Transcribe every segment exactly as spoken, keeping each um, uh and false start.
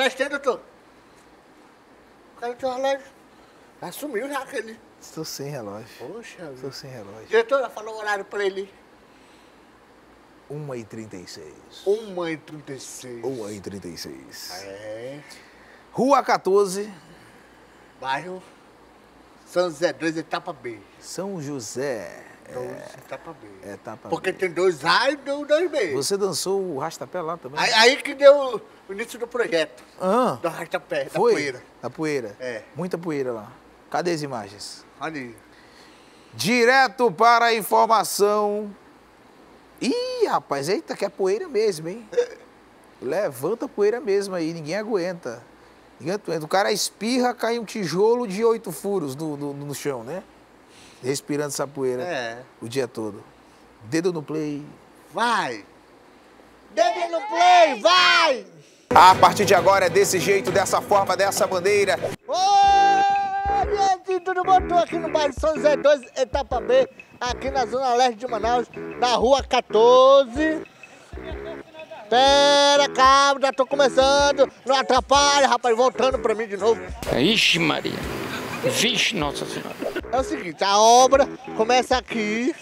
faz tempo, doutor? O cara tem um relógio. Já sumiu já aquele. Estou sem relógio. Poxa, Estou sem relógio. diretor, já falou o horário pra ele. uma e trinta e seis. uma e trinta e seis. uma e trinta e seis. É. Rua quatorze. Bairro São José dois, etapa B. São José. dois, etapa B. Etapa Porque B. tem dois A e dois B. Você dançou o rastapé lá também? Aí, aí que deu o início do projeto. Ah, Do rastapé, da foi? poeira. Da poeira. É. Muita poeira lá. Cadê as imagens? Olha aí. Direto para a informação. Ih, rapaz, eita, que é poeira mesmo, hein? Levanta a poeira mesmo aí, ninguém aguenta. Ninguém aguenta. O cara espirra, cai um tijolo de oito furos no, no, no chão, né? Respirando essa poeira É. o dia todo. Dedo no play. Vai! Dedo no play, vai! A partir de agora é desse jeito, dessa forma, dessa maneira. Oi, gente, tudo bom? Estou aqui no bairro São José dois, etapa B, aqui na zona leste de Manaus, na rua quatorze. Pera, calma, já tô começando. Não atrapalha, rapaz, voltando pra mim de novo. Ixi, Maria. Vixe, Nossa Senhora. É o seguinte, a obra começa aqui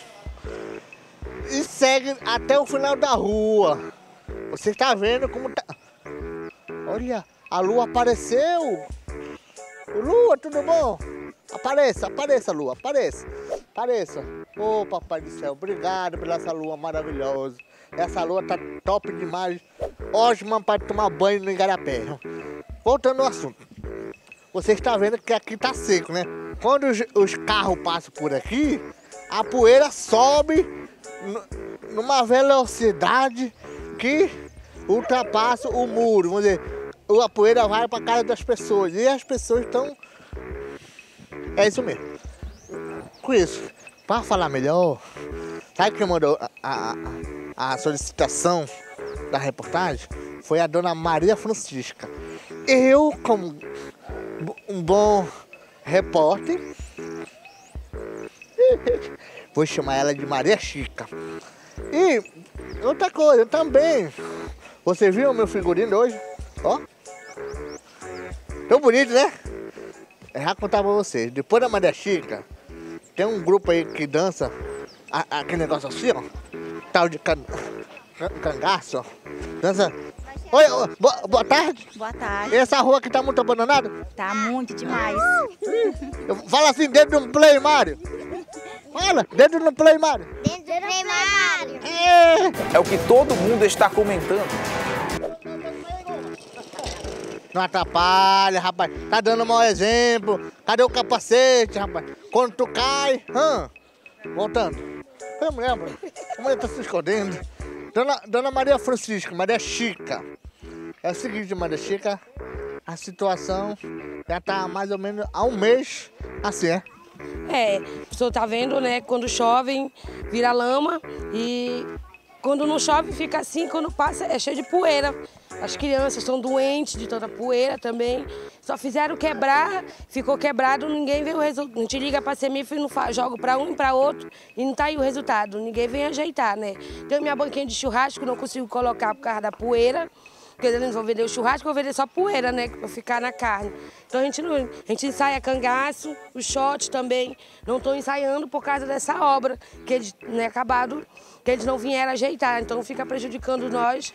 e segue até o final da rua. Você está vendo como tá... Olha, a lua apareceu. Lua, tudo bom? Apareça, apareça, lua, apareça. Apareça. Ô, papai do céu, obrigado pela essa lua maravilhosa. Essa lua tá top demais. Ótima para tomar banho no igarapé. Voltando ao assunto. Você está vendo que aqui tá seco, né? Quando os, os carros passam por aqui, a poeira sobe numa velocidade que ultrapassa o muro. Vamos dizer, a poeira vai para casa das pessoas e as pessoas estão... É isso mesmo. Com isso, para falar melhor, sabe quem mandou a, a, a solicitação da reportagem? Foi a dona Maria Francisca. Eu, como um bom repórter, vou chamar ela de Maria Chica. E outra coisa também, você viu o meu figurino hoje? Ó, tão bonito, né? Eu já contar pra vocês, depois da Maria Chica, tem um grupo aí que dança a, a, aquele negócio assim, ó, tal de can, can, cangaço, ó, dança. Oi, oi, boa, boa tarde. Boa tarde. E essa rua aqui tá muito abandonada? Tá muito demais. Fala assim, dedo no play, Mário. Fala, dedo no play, Mário. Dedo no play, Mário. É. É o que todo mundo está comentando. Não atrapalha, rapaz. Tá dando mau exemplo. Cadê o capacete, rapaz? Quando tu cai, hã? Voltando. Eu me lembro. A mulher tá se escondendo. Dona, Dona Maria Francisca, Maria Chica. É o seguinte, Maria Chica, a situação já tá mais ou menos há um mês assim, é? É, o senhor tá vendo, né? Quando chove, vira lama e quando não chove fica assim, quando passa é cheio de poeira. As crianças estão doentes de tanta poeira também. Só fizeram quebrar, ficou quebrado, ninguém vê o resultado. A gente liga para a Semif, não faz, joga para um e para outro e não tá aí o resultado. Ninguém vem ajeitar, né? Tenho minha banquinha de churrasco, não consigo colocar por causa da poeira. Porque eles não vão vender o churrasco, vão vender só poeira, né? Para ficar na carne. Então a gente, não, a gente ensaia cangaço, o shot também. Não estou ensaiando por causa dessa obra, que eles, né, acabado, que eles não vieram ajeitar. Então fica prejudicando nós.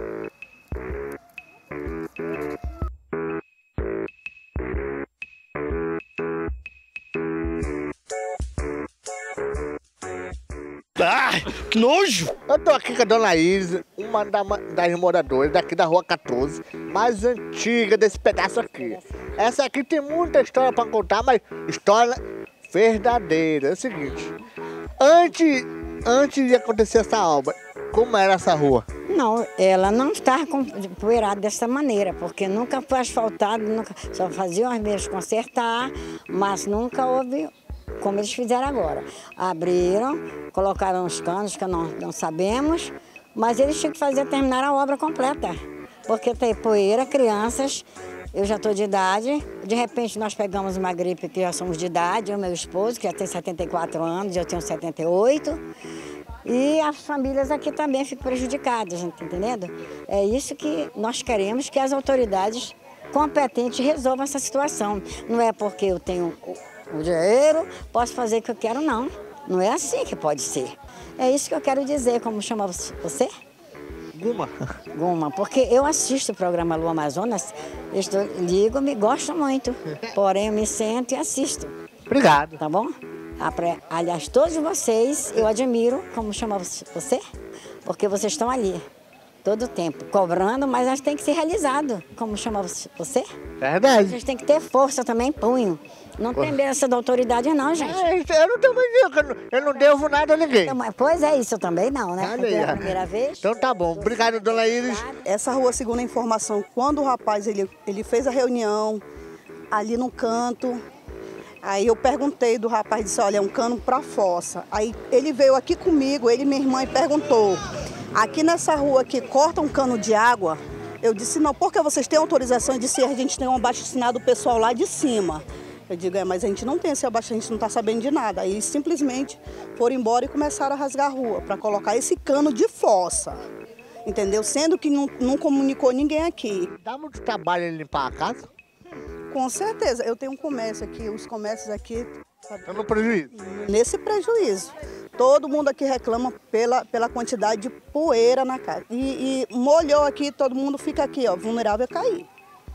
Ah, que nojo! Eu tô aqui com a Dona Isa, uma da, das moradoras daqui da rua quatorze, mais antiga desse pedaço aqui. Essa aqui tem muita história pra contar, mas história verdadeira. É o seguinte, antes, antes de acontecer essa obra, como era essa rua? Não, ela não está poeirada dessa maneira, porque nunca foi asfaltado, nunca, só faziam as meias consertar, mas nunca houve como eles fizeram agora. Abriram, colocaram os canos que nós não sabemos, mas eles tinham que fazer terminar a obra completa, porque tem poeira, crianças, eu já estou de idade, de repente nós pegamos uma gripe que já somos de idade, eu e meu esposo, que já tem setenta e quatro anos, eu tenho setenta e oito, E as famílias aqui também ficam prejudicadas, tá entendendo? É isso que nós queremos, que as autoridades competentes resolvam essa situação. Não é porque eu tenho o, o dinheiro, posso fazer o que eu quero, não. Não é assim que pode ser. É isso que eu quero dizer, como chama você? Guma. Guma, porque eu assisto o programa Alô Amazonas, estou, ligo, me gosto muito, porém eu me sento e assisto. Obrigado. Tá bom? Aliás, todos vocês, eu admiro, como chama você? Porque vocês estão ali, todo o tempo, cobrando, mas acho que tem que ser realizado, como chama você? Verdade. Vocês têm que ter força também, punho. Não tem essa da autoridade não, gente. É, eu não tenho eu, eu não devo nada a ninguém. Então, pois é, isso eu também não, né? Porque é a primeira vez. Então tá bom. Obrigado, dona Iris. Essa rua, segundo a informação, quando o rapaz ele, ele fez a reunião ali no canto, aí eu perguntei do rapaz, disse, olha, é um cano para fossa. Aí ele veio aqui comigo, ele e minha irmã, e perguntou, aqui nessa rua aqui corta um cano de água? Eu disse, não, porque vocês têm autorização? Ele disse, a gente tem um abaixo-assinado do pessoal lá de cima. Eu digo, é, mas a gente não tem esse abaixo, a gente não está sabendo de nada. Aí simplesmente foram embora e começaram a rasgar a rua para colocar esse cano de fossa, entendeu? Sendo que não, não comunicou ninguém aqui. Dá muito trabalho em limpar a casa? Com certeza. Eu tenho um comércio aqui, os comércios aqui... Estão no prejuízo? Nesse prejuízo. Todo mundo aqui reclama pela, pela quantidade de poeira na casa. E, e molhou aqui, todo mundo fica aqui, ó, vulnerável a cair.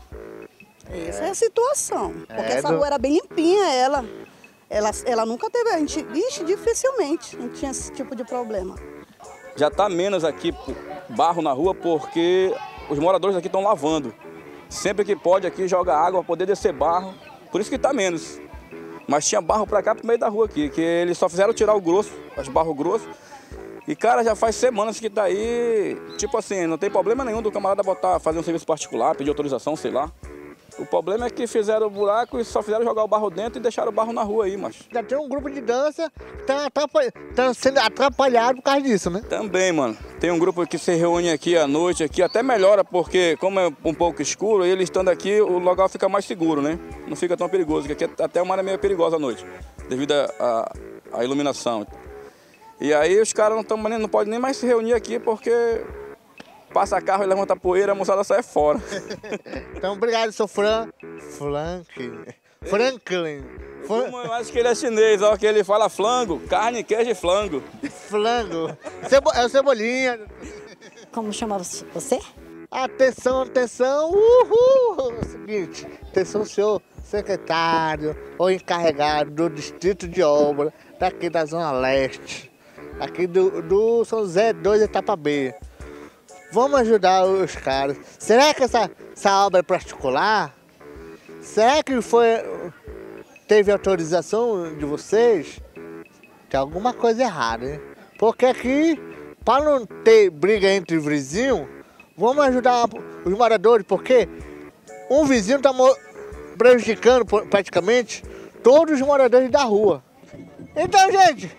Essa é a situação, porque É, essa do- rua era bem limpinha, ela, ela, ela nunca teve, a gente, ixi, dificilmente não tinha esse tipo de problema. Já está menos aqui barro na rua porque os moradores aqui estão lavando. Sempre que pode aqui joga água para poder descer barro, por isso que está menos. Mas tinha barro para cá, pro meio da rua aqui, que eles só fizeram tirar o grosso, os barros grossos. E, cara, já faz semanas que tá aí, tipo assim, não tem problema nenhum do camarada botar, fazer um serviço particular, pedir autorização, sei lá. O problema é que fizeram o buraco e só fizeram jogar o barro dentro e deixaram o barro na rua aí, macho. Já tem um grupo de dança que tá, atrapalha- tá sendo atrapalhado por causa disso, né? Também, mano. Tem um grupo que se reúne aqui à noite, aqui até melhora, porque como é um pouco escuro, eles estando aqui, o local fica mais seguro, né? Não fica tão perigoso, porque aqui até uma área meio perigosa à noite, devido à à iluminação. E aí os caras não, tão, não podem nem mais se reunir aqui, porque passa carro e levanta poeira, a moçada sai fora. Então, obrigado, seu Fran... Frank... Franklin. Fran- Eu acho que ele é chinês, ó, que ele fala flango, carne, queijo e flango. Flango. Cebo... É o Cebolinha. Como chama você? Atenção, atenção. Uhul. É o seguinte, atenção, senhor secretário ou encarregado do Distrito de Obra, daqui da Zona Leste, aqui do, do São José dois, etapa B. Vamos ajudar os caras. Será que essa, essa obra é particular? Será que foi, teve autorização de vocês? Tem alguma coisa errada, hein? Porque aqui, para não ter briga entre vizinhos, vamos ajudar os moradores, porque um vizinho está prejudicando praticamente todos os moradores da rua. Então, gente,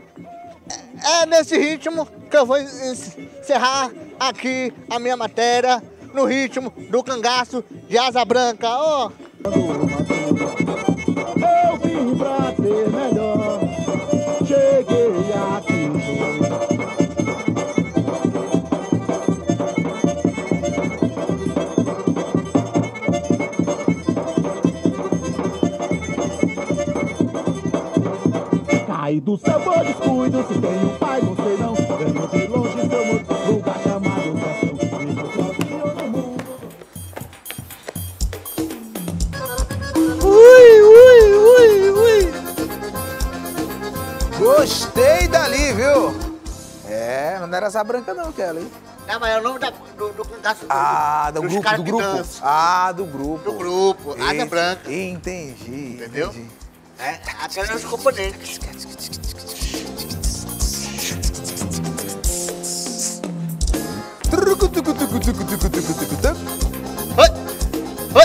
é nesse ritmo que eu vou encerrar aqui a minha matéria, no ritmo do cangaço de asa branca. Ó. Eu vim pra ser melhor, cheguei aqui. Cai do céu, vou descuido, se tem um pai, você não. Ganho de longe, seu moço, lugar chamado coração. Vivo sozinho no mundo. Ui, ui, ui, ui. Gostei dali, viu? É, mas não era asa branca não, Kelly. Não, mas é o nome da, do, do cangaço Ah, do dos grupo, caras do que grupo. dançam. Ah, do grupo. Do grupo, asa Ent- branca. Entendi. Entendeu? entendi. É, aqueles são os componentes. Oi, oi,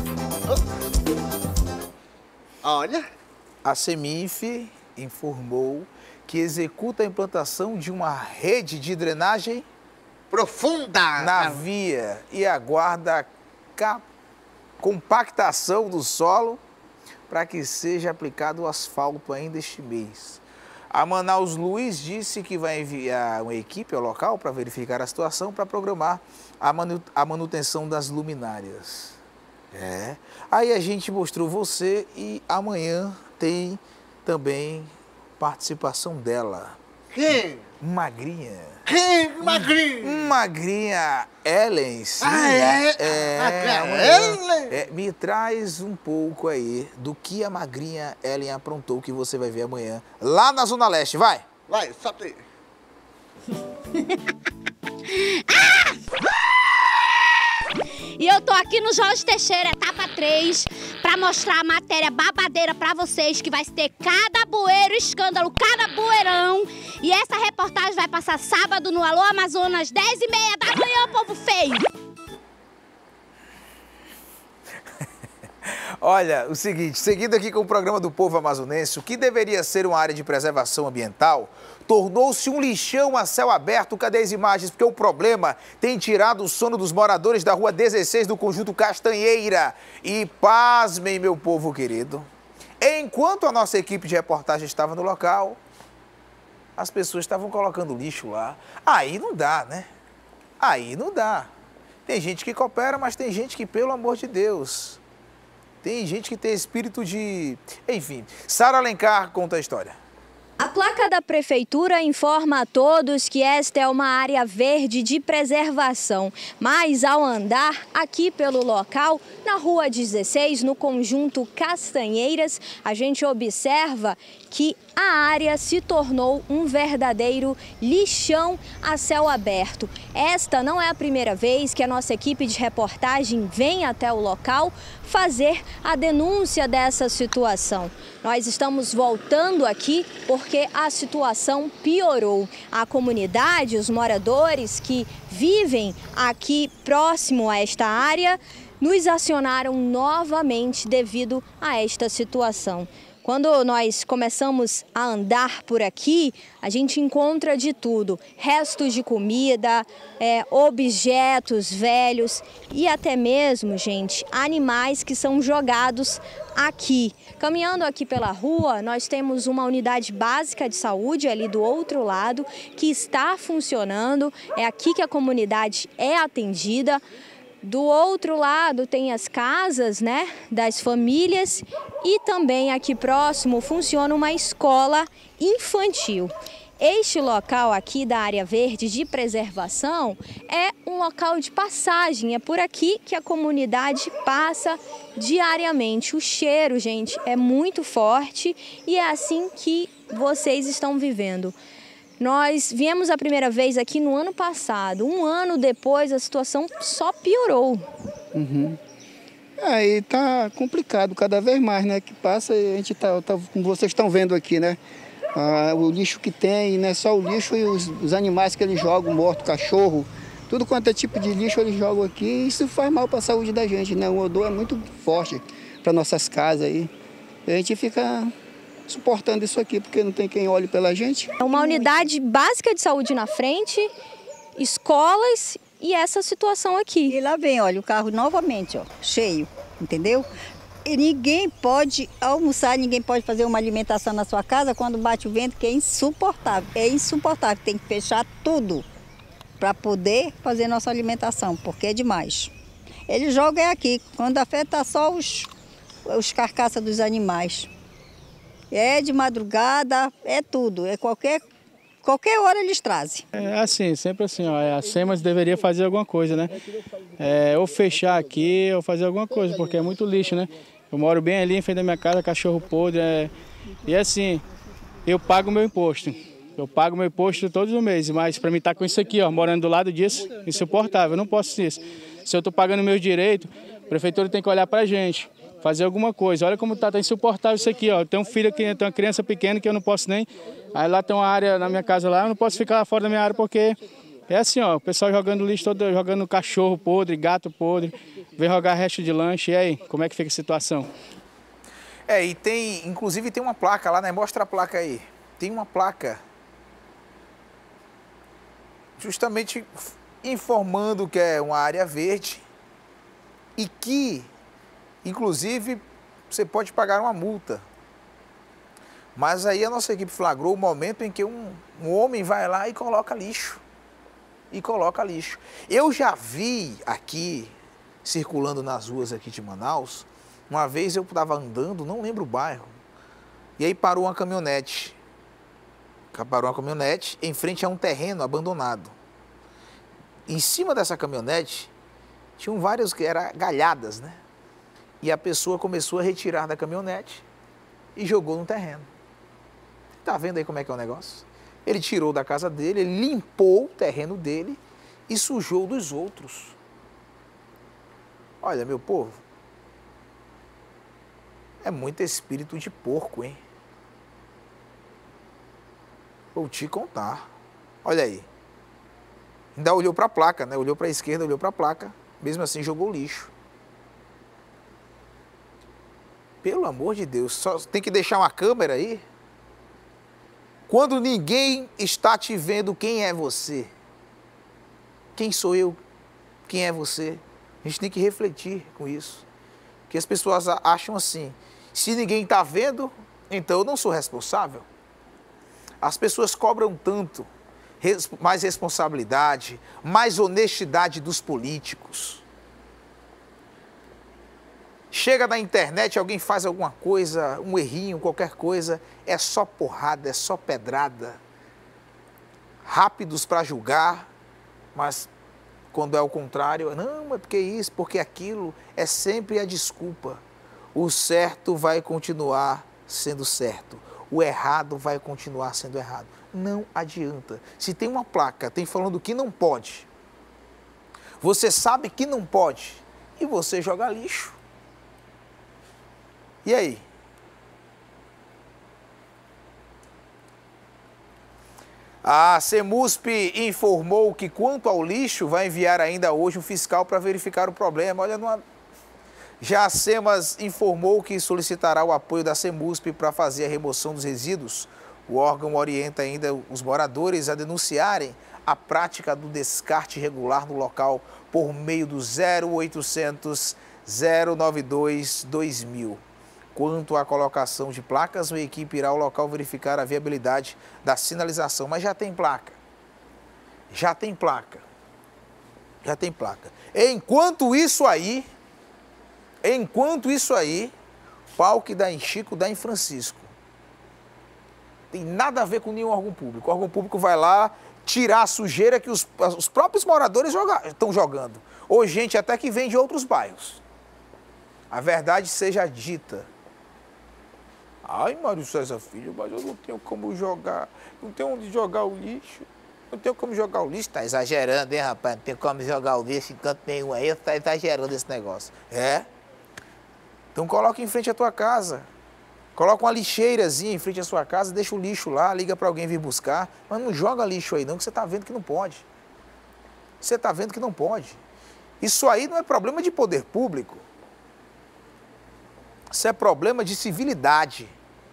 oi. Olha, A CEMIF informou que executa a implantação de uma rede de drenagem profunda. na via e aguarda a ca- compactação do solo para que seja aplicado o asfalto ainda este mês. A Manaus Luz disse que vai enviar uma equipe ao local para verificar a situação, para programar a, manu a manutenção das luminárias. É. Aí a gente mostrou você e amanhã tem também participação dela. Quem? Magrinha. Quem? Magrinha? Magrinha Ellen. Sim. Ah, é? É, A amanhã, Ellen? é, me traz um pouco aí do que a Magrinha Ellen aprontou, que você vai ver amanhã lá na Zona Leste. Vai! Vai, solta aí. E eu tô aqui no Jorge Teixeira, etapa três, pra mostrar a matéria babadeira pra vocês, que vai ter cada bueiro escândalo, cada bueirão. E essa reportagem vai passar sábado no Alô Amazonas, dez e meia da manhã, povo feio. Olha, o seguinte, seguindo aqui com o programa do Povo Amazonense, o que deveria ser uma área de preservação ambiental tornou-se um lixão a céu aberto. Cadê as imagens? Porque o problema tem tirado o sono dos moradores da rua dezesseis do Conjunto Castanheira. E pasmem, meu povo querido, enquanto a nossa equipe de reportagem estava no local, as pessoas estavam colocando lixo lá. Aí não dá, né? Aí não dá. Tem gente que coopera, mas tem gente que, pelo amor de Deus... Tem gente que tem espírito de... Enfim, Sara Alencar conta a história. A placa da prefeitura informa a todos que esta é uma área verde de preservação. Mas ao andar aqui pelo local, na rua dezesseis, no Conjunto Castanheiras, a gente observa que a área se tornou um verdadeiro lixão a céu aberto. Esta não é a primeira vez que a nossa equipe de reportagem vem até o local fazer a denúncia dessa situação. Nós estamos voltando aqui porque a situação piorou. A comunidade, os moradores que vivem aqui próximo a esta área, nos acionaram novamente devido a esta situação. Quando nós começamos a andar por aqui, a gente encontra de tudo. Restos de comida, é, objetos velhos e até mesmo, gente, animais que são jogados aqui. Caminhando aqui pela rua, nós temos uma unidade básica de saúde ali do outro lado que está funcionando. É aqui que a comunidade é atendida. Do outro lado tem as casas, né, das famílias e também aqui próximo funciona uma escola infantil. Este local aqui da área verde de preservação é um local de passagem, é por aqui que a comunidade passa diariamente. O cheiro, gente, é muito forte e é assim que vocês estão vivendo. Nós viemos a primeira vez aqui no ano passado. Um ano depois, a situação só piorou. Uhum. Aí tá complicado cada vez mais, né? Que passa, a gente tá, tá como vocês estão vendo aqui, né? Ah, o lixo que tem, não é só o lixo e os, os animais que eles jogam, morto, cachorro, tudo quanto é tipo de lixo eles jogam aqui. E isso faz mal para a saúde da gente, né? O odor é muito forte para nossas casas aí. E a gente fica suportando isso aqui, porque não tem quem olhe pela gente. É uma unidade básica de saúde na frente, escolas e essa situação aqui. E lá vem, olha, o carro novamente, ó, cheio, entendeu? E ninguém pode almoçar, ninguém pode fazer uma alimentação na sua casa quando bate o vento, que é insuportável. É insuportável, tem que fechar tudo para poder fazer nossa alimentação, porque é demais. Eles jogam aqui, quando afeta só os, os carcaças dos animais. É de madrugada, é tudo, é qualquer, qualquer hora eles trazem. É assim, sempre assim, ó, a SEMAS deveria fazer alguma coisa, né? É, ou fechar aqui, ou fazer alguma coisa, porque é muito lixo, né? Eu moro bem ali em frente da minha casa, cachorro podre, é... e assim, eu pago meu imposto. Eu pago meu imposto todos os meses, mas para mim estar com isso aqui, ó, morando do lado disso, insuportável, eu não posso isso. Se eu estou pagando meus direitos, a prefeitura tem que olhar para a gente. Fazer alguma coisa. Olha como tá, tá insuportável isso aqui, ó. Eu tenho um filho aqui, tenho uma criança pequena que eu não posso nem... Aí lá tem uma área na minha casa lá, eu não posso ficar lá fora da minha área porque é assim, ó, o pessoal jogando lixo todo, jogando cachorro podre, gato podre, vem jogar resto de lanche. E aí, como é que fica a situação? É, e tem, inclusive tem uma placa lá, né? Mostra a placa aí. Tem uma placa justamente informando que é uma área verde e que inclusive, você pode pagar uma multa. Mas aí a nossa equipe flagrou o momento em que um, um homem vai lá e coloca lixo. E coloca lixo. Eu já vi aqui, circulando nas ruas aqui de Manaus, uma vez eu estava andando, não lembro o bairro, e aí parou uma caminhonete. Parou uma caminhonete em frente a um terreno abandonado. Em cima dessa caminhonete, tinham vários que eram galhadas, né? E a pessoa começou a retirar da caminhonete e jogou no terreno. Tá vendo aí como é que é o negócio? Ele tirou da casa dele, ele limpou o terreno dele e sujou dos outros. Olha, meu povo, é muito espírito de porco, hein? Vou te contar. Olha aí. Ainda olhou para a placa, né? Olhou para a esquerda, olhou para a placa. Mesmo assim, jogou lixo. Pelo amor de Deus, só tem que deixar uma câmera aí. Quando ninguém está te vendo, quem é você? Quem sou eu? Quem é você? A gente tem que refletir com isso. Porque as pessoas acham assim, se ninguém está vendo, então eu não sou responsável. As pessoas cobram tanto, mais responsabilidade, mais honestidade dos políticos. Chega na internet, alguém faz alguma coisa, um errinho, qualquer coisa, é só porrada, é só pedrada. Rápidos para julgar, mas quando é o contrário, não, é porque isso, porque aquilo, é sempre a desculpa. O certo vai continuar sendo certo, o errado vai continuar sendo errado. Não adianta. Se tem uma placa, tem falando que não pode, você sabe que não pode e você joga lixo. E aí? A Semusp informou que, quanto ao lixo, vai enviar ainda hoje um fiscal para verificar o problema. Olha, numa... Já a SEMAS informou que solicitará o apoio da Semusp para fazer a remoção dos resíduos. O órgão orienta ainda os moradores a denunciarem a prática do descarte irregular no local por meio do zero oitocentos, zero noventa e dois, dois mil. Quanto à colocação de placas, a equipe irá ao local verificar a viabilidade da sinalização. Mas já tem placa. Já tem placa. Já tem placa. Enquanto isso aí, enquanto isso aí, pau que dá em Chico, dá em Francisco. Tem nada a ver com nenhum órgão público. O órgão público vai lá tirar a sujeira que os, os próprios moradores joga, estão jogando. Ou gente até que vem de outros bairros. A verdade seja dita. Ai, Mário César Filho, mas eu não tenho como jogar, não tenho onde jogar o lixo, não tenho como jogar o lixo. Tá exagerando, hein, rapaz? Não tem como jogar o lixo em canto nenhum aí, você tá exagerando esse negócio. É? Então coloca em frente à tua casa, coloca uma lixeirazinha em frente à sua casa, deixa o lixo lá, liga para alguém vir buscar, mas não joga lixo aí não, que você tá vendo que não pode. Você tá vendo que não pode. Isso aí não é problema de poder público. Isso é problema de civilidade.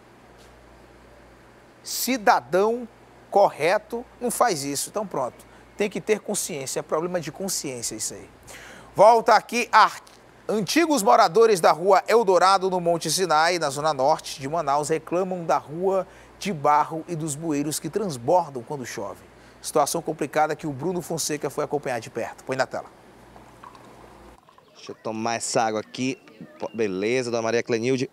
Cidadão correto não faz isso. Então pronto, tem que ter consciência. É problema de consciência isso aí. Volta aqui a antigos moradores da rua Eldorado, no Monte Sinai, na zona norte de Manaus, reclamam da rua de barro e dos bueiros que transbordam quando chove. Situação complicada que o Bruno Fonseca foi acompanhar de perto. Põe na tela. Deixa eu tomar essa água aqui. Beleza, dona Maria Clenilde.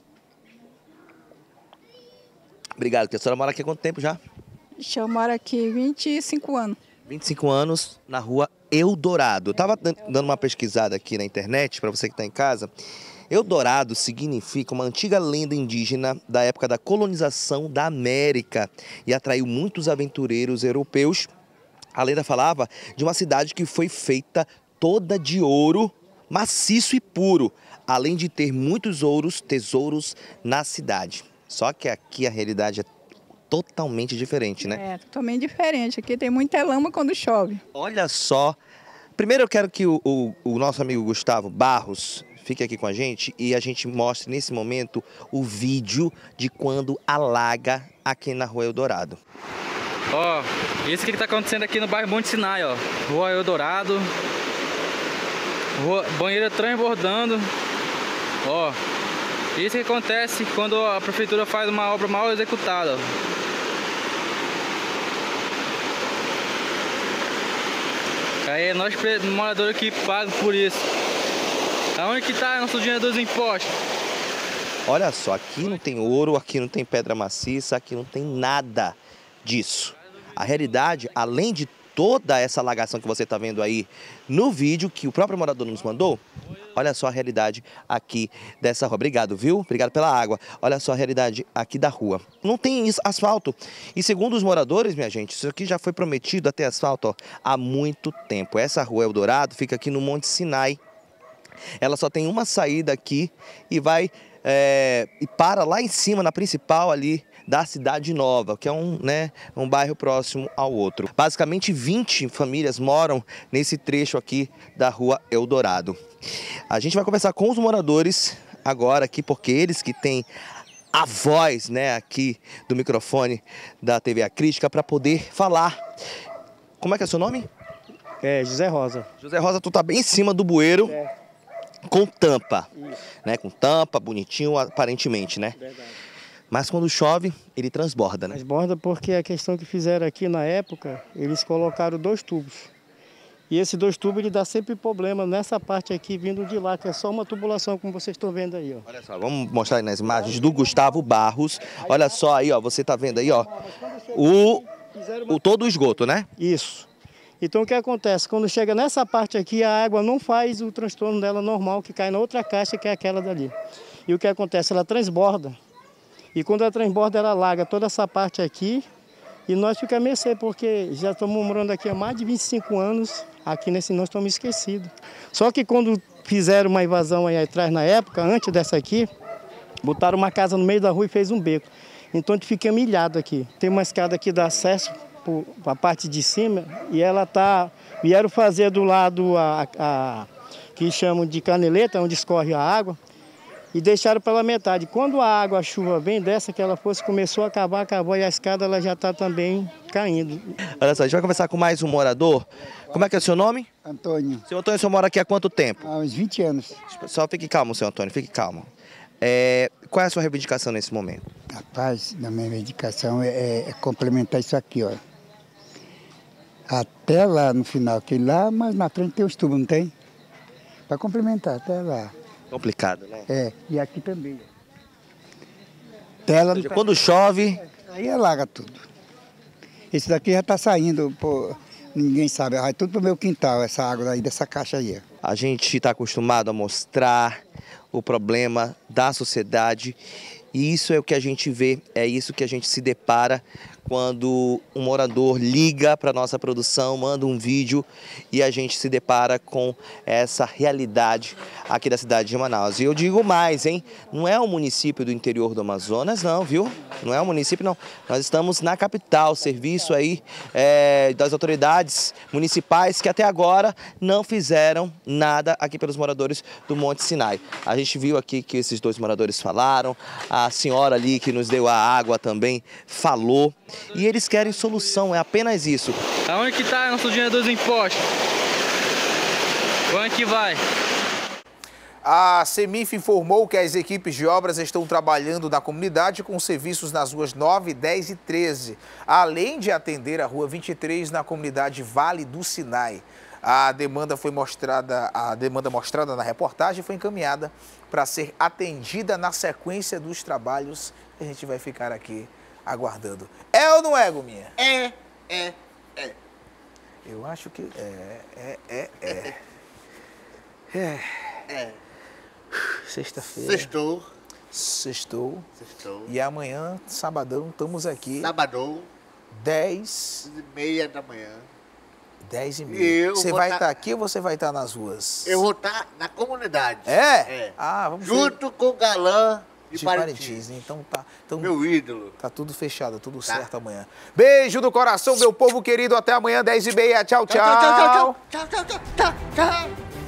Obrigado, tia. A senhora mora aqui há quanto tempo já? Eu moro aqui há vinte e cinco anos. vinte e cinco anos na rua Eldorado. Eu estava dando uma pesquisada aqui na internet, para você que está em casa. Eldorado significa uma antiga lenda indígena da época da colonização da América e atraiu muitos aventureiros europeus. A lenda falava de uma cidade que foi feita toda de ouro maciço e puro, além de ter muitos ouros, tesouros na cidade. Só que aqui a realidade é totalmente diferente, né? É, totalmente diferente. Aqui tem muita lama quando chove. Olha só. Primeiro eu quero que o, o, o nosso amigo Gustavo Barros fique aqui com a gente e a gente mostre nesse momento o vídeo de quando alaga aqui na Rua Eldorado. Ó, isso que está acontecendo aqui no bairro Monte Sinai, ó. Rua Eldorado. Rua, banheira transbordando. Ó, Isso que acontece quando a prefeitura faz uma obra mal executada. Aí é nós, moradores, que pagam por isso. Aonde que está nosso dinheiro dos impostos? Olha só, aqui não tem ouro, aqui não tem pedra maciça, aqui não tem nada disso. A realidade, além de toda essa alagação que você está vendo aí no vídeo que o próprio morador nos mandou, olha só a realidade aqui dessa rua. Obrigado, viu? Obrigado pela água. Olha só a realidade aqui da rua. Não tem asfalto. E segundo os moradores, minha gente, isso aqui já foi prometido a ter asfalto ó, há muito tempo. Essa rua Eldorado fica aqui no Monte Sinai. Ela só tem uma saída aqui e vai é, e para lá em cima, na principal ali da Cidade Nova, que é um, né, um bairro próximo ao outro. Basicamente vinte famílias moram nesse trecho aqui da rua Eldorado. A gente vai conversar com os moradores agora aqui, porque eles que têm a voz, né, aqui do microfone da T V A Crítica para poder falar. Como é que é o seu nome? É, José Rosa. José Rosa, tu tá bem em cima do bueiro. É. Com tampa. Isso. Né, com tampa, bonitinho aparentemente, né? Verdade. Mas quando chove, ele transborda, né? Transborda porque a questão que fizeram aqui na época, eles colocaram dois tubos. E esses dois tubos, ele dá sempre problema nessa parte aqui, vindo de lá, que é só uma tubulação, como vocês estão vendo aí, ó. Olha só, vamos mostrar aí nas imagens do Gustavo Barros. Olha só aí, ó, você tá vendo aí, ó, o, o todo o esgoto, né? Isso. Então o que acontece? Quando chega nessa parte aqui, a água não faz o transtorno dela normal, que cai na outra caixa, que é aquela dali. E o que acontece? Ela transborda. E quando ela transborda, ela alaga toda essa parte aqui. E nós ficamos a mercê, porque já estamos morando aqui há mais de vinte e cinco anos. Aqui nesse nós estamos esquecidos. Só que quando fizeram uma invasão aí atrás, na época, antes dessa aqui, botaram uma casa no meio da rua e fez um beco. Então a gente fica milhado aqui. Tem uma escada aqui dá acesso para a parte de cima e ela tá. Vieram fazer do lado a, a que chamam de caneleta, onde escorre a água, e deixaram pela metade. Quando a água, a chuva vem dessa que ela fosse, começou a acabar, acabou e a escada ela já está também caindo. Olha só, a gente vai conversar com mais um morador. Como é que é o seu nome? Antônio. Seu Antônio, o senhor mora aqui há quanto tempo? Há uns vinte anos. Só fique calmo, seu Antônio, fique calmo. É, qual é a sua reivindicação nesse momento? Rapaz, a minha reivindicação é, é complementar isso aqui, ó. Até lá no final, que lá, mas na frente tem os tubos, não tem? Para complementar, até lá. Complicado, né? É, e aqui também. Tela, seja, quando chove... Aí alaga tudo. Esse daqui já está saindo, pô, ninguém sabe, vai tudo pro meu quintal, essa água aí, dessa caixa aí. A gente está acostumado a mostrar o problema da sociedade e isso é o que a gente vê, é isso que a gente se depara quando um morador liga para a nossa produção, manda um vídeo e a gente se depara com essa realidade aqui da cidade de Manaus. E eu digo mais, hein? Não é um município do interior do Amazonas, não, viu? Não é um município, não. Nós estamos na capital, serviço aí é, das autoridades municipais que até agora não fizeram nada aqui pelos moradores do Monte Sinai. A gente viu aqui que esses dois moradores falaram, a senhora ali que nos deu a água também falou. E eles querem solução, é apenas isso. Aonde que está nosso dinheiro dos impostos? Onde que vai? A Semif informou que as equipes de obras estão trabalhando na comunidade com serviços nas ruas nove, dez e treze, além de atender a rua vinte e três na comunidade Vale do Sinai. A demanda foi mostrada, a demanda mostrada na reportagem foi encaminhada para ser atendida na sequência dos trabalhos. A gente vai ficar aqui aguardando. É ou não é, Gominha? É, é, é. Eu acho que é, é, é, é. É. É. Sexta-feira. Sextou. Sextou. Sextou. E amanhã, sabadão, estamos aqui. Sabadão. Dez. e meia da manhã. Dez e meia. Eu você vou vai tá... estar aqui ou você vai estar nas ruas? Eu vou estar na comunidade. É? É. Ah, vamos Junto ver. com o galã de, de Parintins. Parintins. Então tá. Então, meu ídolo. Tá tudo fechado, tudo tá. certo amanhã. Beijo do coração, meu povo querido. Até amanhã, dez e meia. Tchau, tchau. Tchau, tchau, tchau, tchau, tchau, tchau, tchau, tchau.